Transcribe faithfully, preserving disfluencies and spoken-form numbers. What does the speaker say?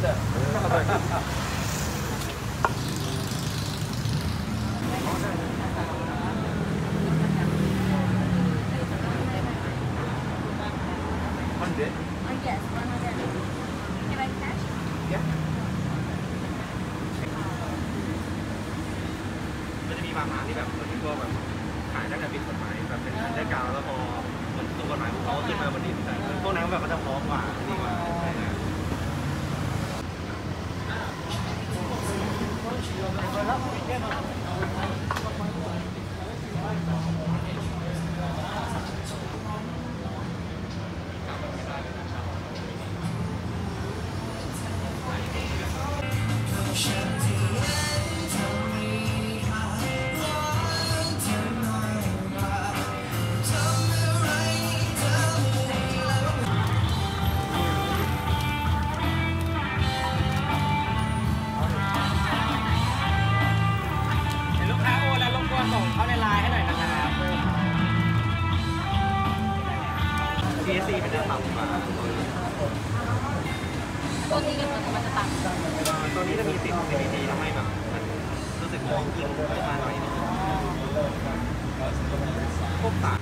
hundred? Uh, yes, one hundred. Can I cash? Yeah. มันจะมีบางร้านที่แบบมันก็แบบขายตั้งแต่ผิดกฎหมายแบบเป็นขายได้กาวแล้วพอมันถูกกฎหมายเขาขึ้นมาบนดินแต่พวกนั้นแบบมันจะพร้อมกว่าดีกว่าใช่ไหมส่งเข้าในไลน์ให้หน่อยนะครับ ซี เอส ซี เป็นเรื่องต่ำกว่าตัวนี้ตัวนี้ก็มันจะต่ำตัวนี้จะมีติด ซี บี ดี ทำให้แบบมันรู้สึกมองขึ้นขึ้นมาหน่อยพวกสาร